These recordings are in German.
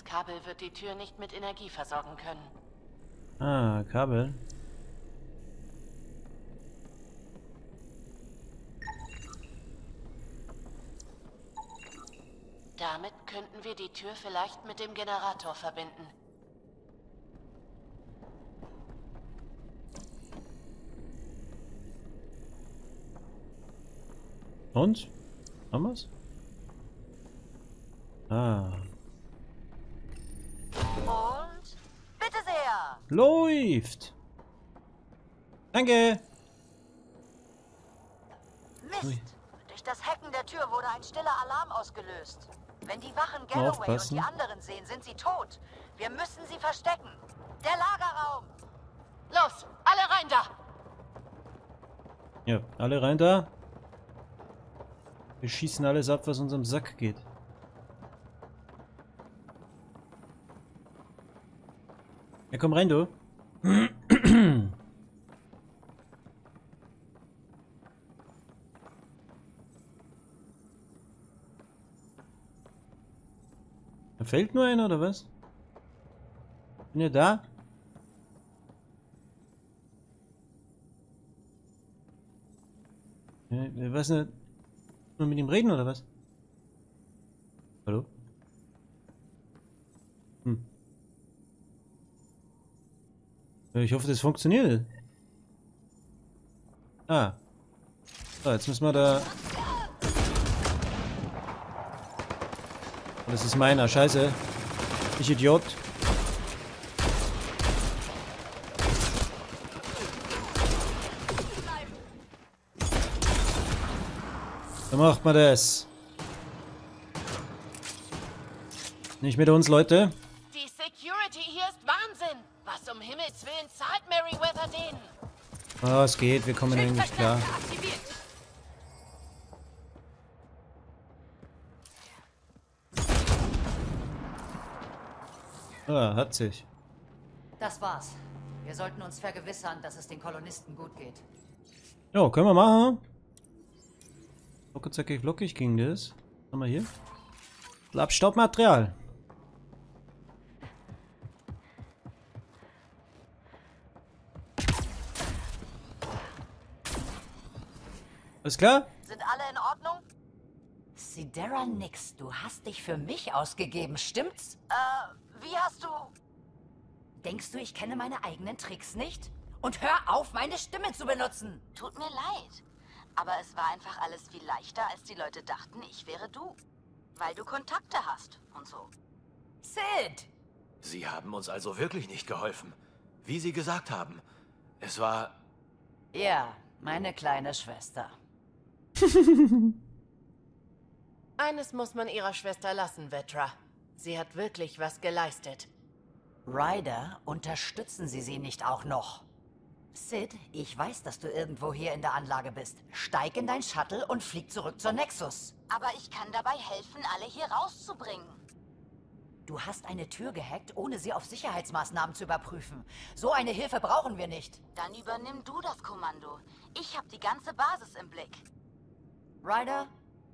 Das Kabel wird die Tür nicht mit Energie versorgen können. Ah, Kabel. Damit könnten wir die Tür vielleicht mit dem Generator verbinden. Und? Haben wir's? Ah. Und? Bitte sehr! Läuft! Danke! Mist! Ui. Durch das Hacken der Tür wurde ein stiller Alarm ausgelöst. Wenn die Wachen Galloway und Aufpassen. die anderen sehen, sind sie tot. Wir müssen sie verstecken. Der Lagerraum! Los, alle rein da! Ja, alle rein da. Wir schießen alles ab, was unserem Sack geht. Ja, komm rein, du. Da fällt nur einer, oder was? Bin ihr da? Ich weiß nicht. Nur mit ihm reden, oder was? Hallo? Hm. Ja, ich hoffe, das funktioniert. Ah. So, jetzt müssen wir da... Das ist meiner, scheiße. Ich Idiot. So macht man das. Nicht mit uns, Leute. Die Security hier ist Wahnsinn! Was um Himmels Willen zahlt Merryweather denen? Oh, es geht, wir kommen eigentlich klar. Ah, hat sich. Das war's. Wir sollten uns vergewissern, dass es den Kolonisten gut geht. Ja, können wir machen. Zackig, flockig ging das. Was haben wir hier? Abstaubmaterial. Alles klar? Sind alle in Ordnung? Sidera nix, du hast dich für mich ausgegeben, stimmt's? Wie hast du... Denkst du, ich kenne meine eigenen Tricks nicht? Und hör auf, meine Stimme zu benutzen! Tut mir leid. Aber es war einfach alles viel leichter, als die Leute dachten, ich wäre du. Weil du Kontakte hast und so. Sid! Sie haben uns also wirklich nicht geholfen. Wie Sie gesagt haben. Es war... Ja, meine kleine Schwester. Eines muss man ihrer Schwester lassen, Vetra. Sie hat wirklich was geleistet. Ryder, unterstützen Sie sie nicht auch noch? Sid, ich weiß, dass du irgendwo hier in der Anlage bist. Steig in dein Shuttle und flieg zurück zur Nexus. Aber ich kann dabei helfen, alle hier rauszubringen. Du hast eine Tür gehackt, ohne sie auf Sicherheitsmaßnahmen zu überprüfen. So eine Hilfe brauchen wir nicht. Dann übernimm du das Kommando. Ich habe die ganze Basis im Blick. Ryder?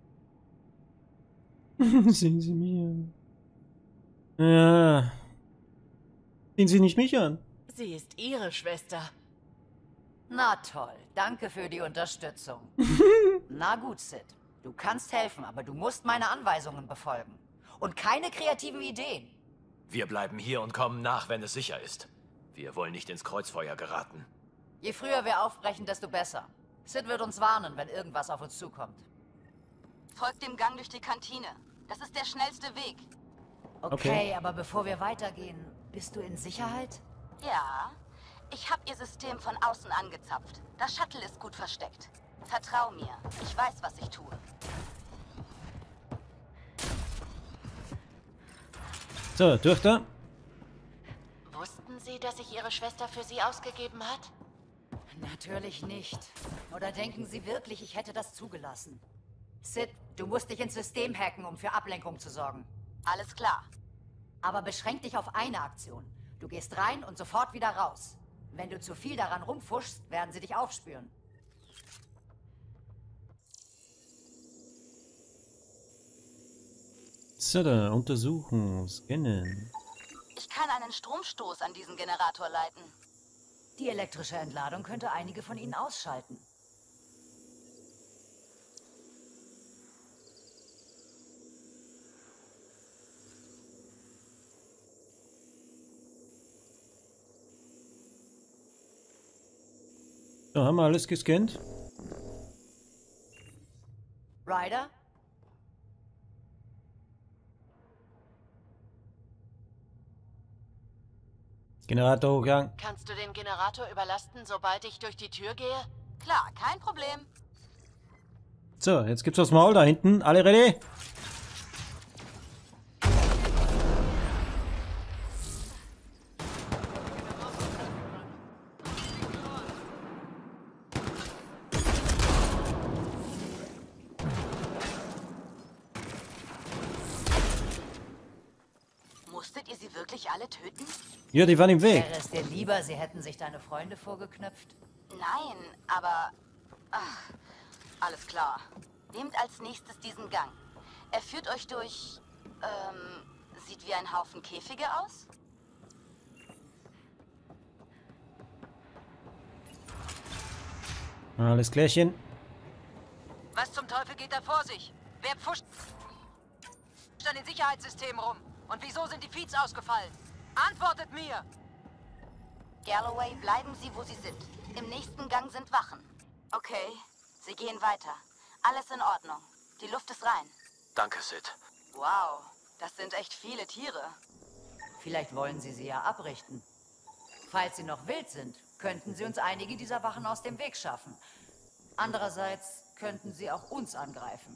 Sehen Sie mich an. Ja. Sehen Sie nicht mich an. Sie ist ihre Schwester. Na toll, danke für die Unterstützung. Na gut, Sid. Du kannst helfen, aber du musst meine Anweisungen befolgen. Und keine kreativen Ideen. Wir bleiben hier und kommen nach, wenn es sicher ist. Wir wollen nicht ins Kreuzfeuer geraten. Je früher wir aufbrechen, desto besser. Sid wird uns warnen, wenn irgendwas auf uns zukommt. Folgt dem Gang durch die Kantine. Das ist der schnellste Weg. Okay, aber bevor wir weitergehen, bist du in Sicherheit? Ja, ich habe ihr System von außen angezapft. Das Shuttle ist gut versteckt. Vertrau mir, ich weiß, was ich tue. So, durch da. Wussten Sie, dass sich Ihre Schwester für Sie ausgegeben hat? Natürlich nicht. Oder denken Sie wirklich, ich hätte das zugelassen? Sid, du musst dich ins System hacken, um für Ablenkung zu sorgen. Alles klar. Aber beschränk dich auf eine Aktion. Du gehst rein und sofort wieder raus. Wenn du zu viel daran rumfuschst, werden sie dich aufspüren. So, da, untersuchen, scannen. Ich kann einen Stromstoß an diesen Generator leiten. Die elektrische Entladung könnte einige von ihnen ausschalten. So, haben wir alles gescannt? Ryder? Generator hochgegangen. Kannst du den Generator überlasten, sobald ich durch die Tür gehe? Klar, kein Problem. So, jetzt gibt's was Maul da hinten. Alle ready? Musstet ihr sie wirklich alle töten? Ja, die waren im Weg. Wäre es dir lieber, sie hätten sich deine Freunde vorgeknöpft? Nein, aber... Ach, alles klar. Nehmt als nächstes diesen Gang. Er führt euch durch... sieht wie ein Haufen Käfige aus? Alles klärchen. Was zum Teufel geht da vor sich? Wer pfuscht an den Sicherheitssystemen rum? Und wieso sind die Feeds ausgefallen? Antwortet mir! Galloway, bleiben Sie, wo Sie sind. Im nächsten Gang sind Wachen. Okay, Sie gehen weiter. Alles in Ordnung. Die Luft ist rein. Danke, Sid. Wow, das sind echt viele Tiere. Vielleicht wollen sie ja abrichten. Falls sie noch wild sind, könnten sie uns einige dieser Wachen aus dem Weg schaffen. Andererseits könnten sie auch uns angreifen.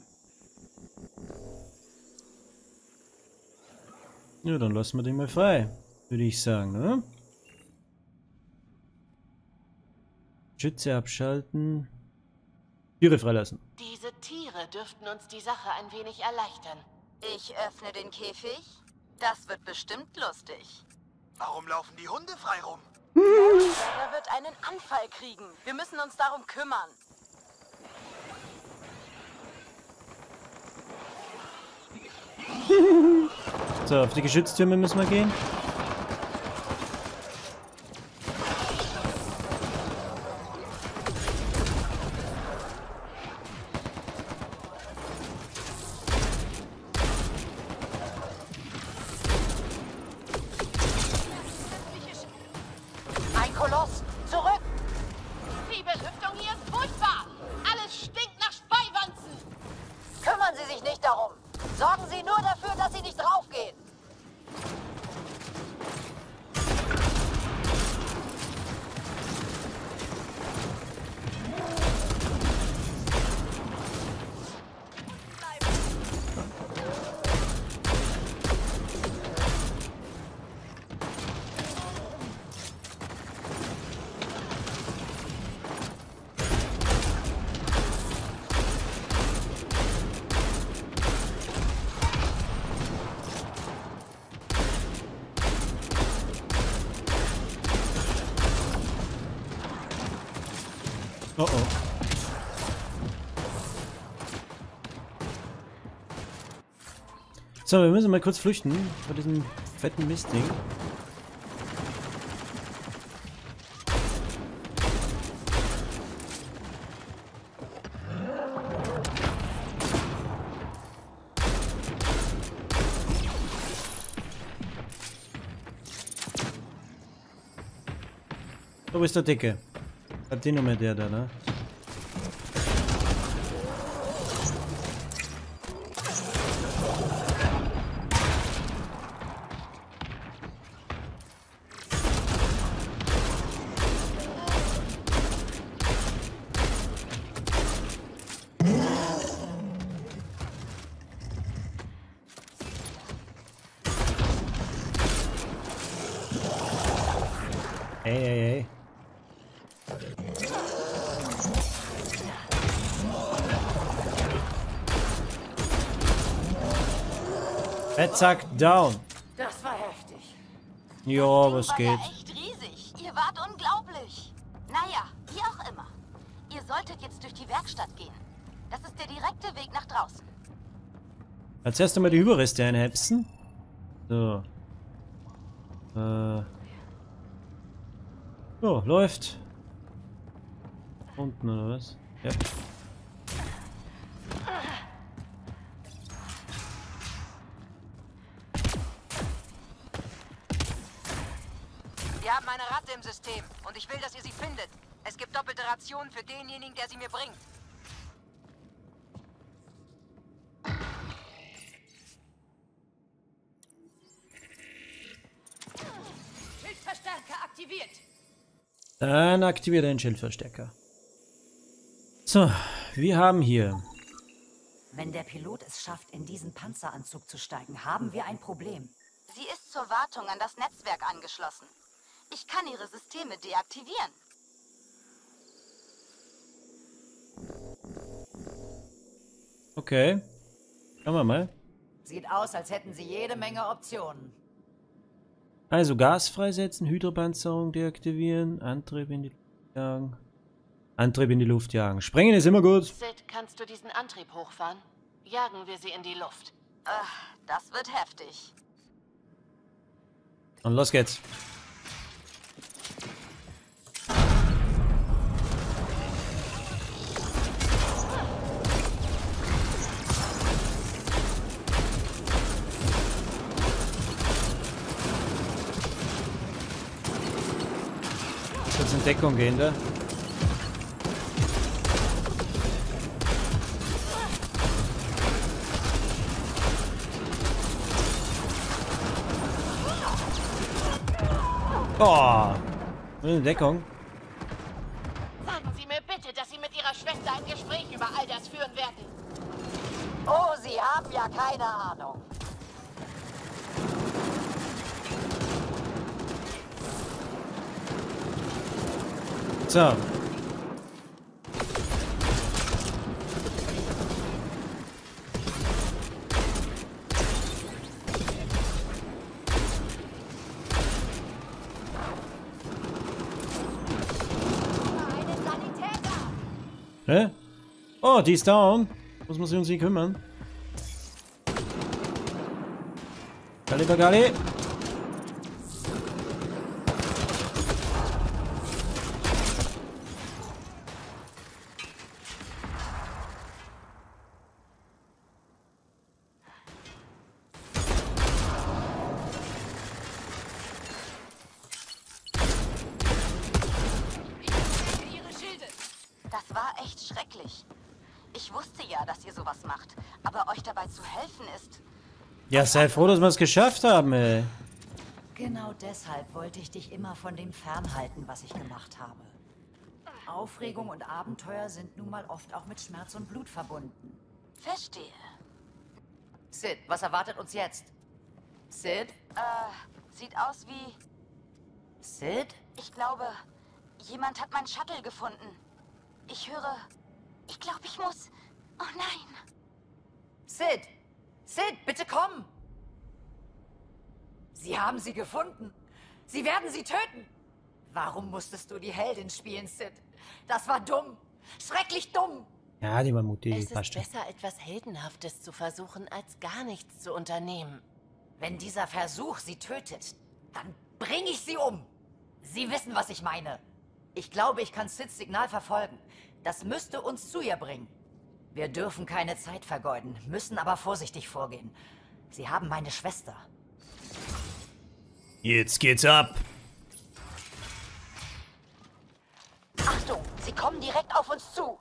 Ja, dann lassen wir den mal frei, würde ich sagen, ne? Schütze abschalten. Türe freilassen. Diese Tiere dürften uns die Sache ein wenig erleichtern. Ich öffne den Käfig. Das wird bestimmt lustig. Warum laufen die Hunde frei rum? Er wird einen Anfall kriegen. Wir müssen uns darum kümmern. So, auf die Geschütztürme müssen wir gehen. Ein Koloss! Zurück! Die Belüftung hier ist furchtbar. Alles stinkt nach Speiwanzen. Kümmern Sie sich nicht darum! Sorgen Sie nur dafür, dass Sie nicht draufgehen! Oh oh. So, wir müssen mal kurz flüchten vor diesem fetten Mistding. Wo ist der Dicke? Hat die Nummer der da, ne? Hey, hey, hey. Zack, down. Das war heftig. Ja, was war geht? ja echt riesig. Ihr wart unglaublich. Naja, wie auch immer. Ihr solltet jetzt durch die Werkstatt gehen. Das ist der direkte Weg nach draußen. Als erstes mal die Überreste einhepsen. So. So, läuft. Unten oder was? Ja. Wir haben eine Ratte im System und ich will, dass ihr sie findet. Es gibt doppelte Rationen für denjenigen, der sie mir bringt. Schildverstärker aktiviert. Dann aktiviert den Schildverstärker. So, wir haben hier. Wenn der Pilot es schafft, in diesen Panzeranzug zu steigen, haben wir ein Problem. Sie ist zur Wartung an das Netzwerk angeschlossen. Ich kann ihre Systeme deaktivieren. Okay. Schauen wir mal. Sieht aus, als hätten sie jede Menge Optionen. Also Gas freisetzen, Hydropanzerung deaktivieren, Antrieb in die Luft jagen. Antrieb in die Luft jagen. Sprengen ist immer gut. Sid, kannst du diesen Antrieb hochfahren? Jagen wir sie in die Luft. Das wird heftig. Und los geht's. Kurz in Deckung gehen, da. Oh, in Deckung. Sagen Sie mir bitte, dass Sie mit Ihrer Schwester ein Gespräch über all das führen werden. Oh, Sie haben ja keine Ahnung. So. Hä? Oh, die ist down. Muss man sich um sie kümmern. Galli Bagali. Das war echt schrecklich. Ich wusste ja, dass ihr sowas macht. Aber euch dabei zu helfen ist... Ja, sei froh, dass wir es geschafft haben, ey. Genau deshalb wollte ich dich immer von dem fernhalten, was ich gemacht habe. Aufregung und Abenteuer sind nun mal oft auch mit Schmerz und Blut verbunden. Verstehe. Sid, was erwartet uns jetzt? Sid? Sieht aus wie... Sid? Ich glaube, jemand hat mein Shuttle gefunden. Ich höre... Ich glaube, ich muss... Oh nein. Sid! Sid, bitte komm! Sie haben sie gefunden. Sie werden sie töten. Warum musstest du die Heldin spielen, Sid? Das war dumm. Schrecklich dumm. Ja, die war mutig. Es ist Passt schon. besser, etwas Heldenhaftes zu versuchen, als gar nichts zu unternehmen. Wenn dieser Versuch sie tötet, dann bringe ich sie um. Sie wissen, was ich meine. Ich glaube, ich kann Sids Signal verfolgen. Das müsste uns zu ihr bringen. Wir dürfen keine Zeit vergeuden, müssen aber vorsichtig vorgehen. Sie haben meine Schwester. Jetzt geht's ab. Achtung, sie kommen direkt auf uns zu.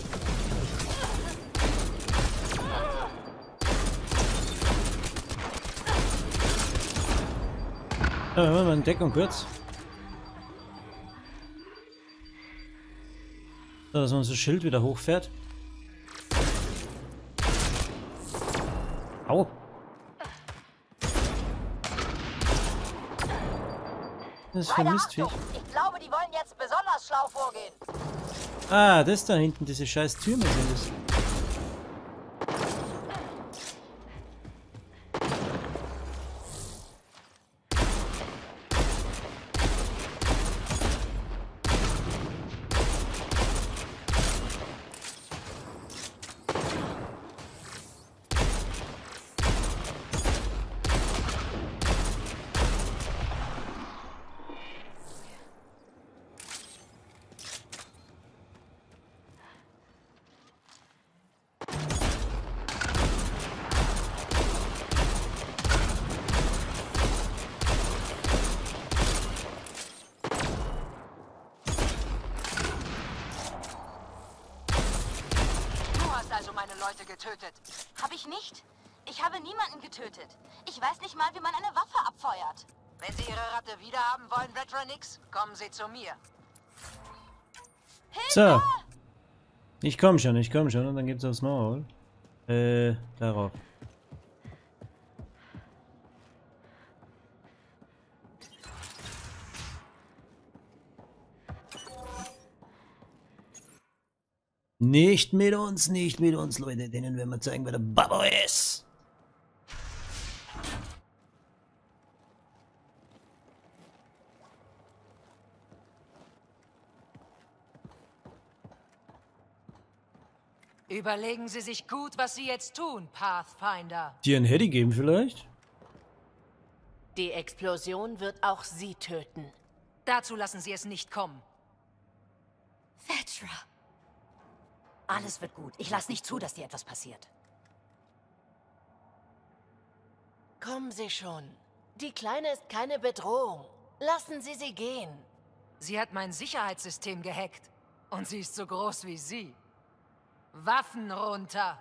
Ja, machen wir mal in Deckung kurz. So, dass unser Schild wieder hochfährt. Au. Das ist vermisst Viech. Ich glaube, die wollen jetzt besonders schlau vorgehen. Ah, das da hinten, diese scheiß Türme sind es. meine Leute getötet. Habe ich nicht? Ich habe niemanden getötet. Ich weiß nicht mal, wie man eine Waffe abfeuert. Wenn Sie Ihre Ratte wiederhaben wollen, Vetronix, kommen Sie zu mir. So. Ich komm schon. Und dann gibt's aufs Maul. Darauf. Nicht mit uns, Leute. Denen werden wir zeigen, wer der Baba ist. Überlegen Sie sich gut, was Sie jetzt tun, Pathfinder. Dir ein Heady geben vielleicht? Die Explosion wird auch Sie töten. Dazu lassen Sie es nicht kommen. Vetra. Alles wird gut. Ich lasse nicht zu, dass dir etwas passiert. Kommen Sie schon. Die Kleine ist keine Bedrohung. Lassen Sie sie gehen. Sie hat mein Sicherheitssystem gehackt. Und sie ist so groß wie Sie. Waffen runter!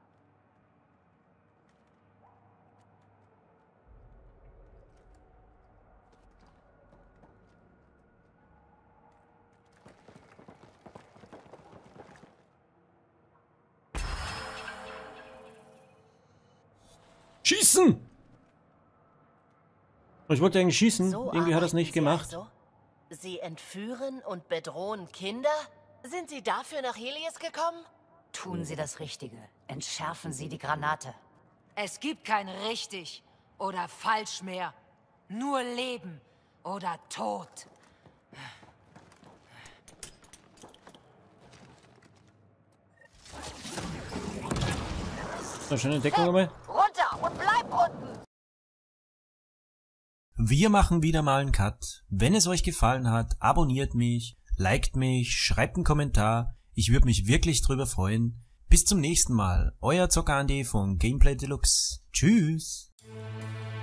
Schießen! Ich wollte eigentlich schießen. So Irgendwie hat er es arbeiten nicht Sie gemacht. also? Sie entführen und bedrohen Kinder? Sind Sie dafür nach Helios gekommen? Tun Sie das Richtige. Entschärfen Sie die Granate. Es gibt kein richtig oder falsch mehr. Nur Leben oder Tod. So, schöne Deckung dabei. Runter und bleib unten! Wir machen wieder mal einen Cut. Wenn es euch gefallen hat, abonniert mich, liked mich, schreibt einen Kommentar. Ich würde mich wirklich drüber freuen. Bis zum nächsten Mal. Euer Zocker Andi von Gameplay Deluxe. Tschüss.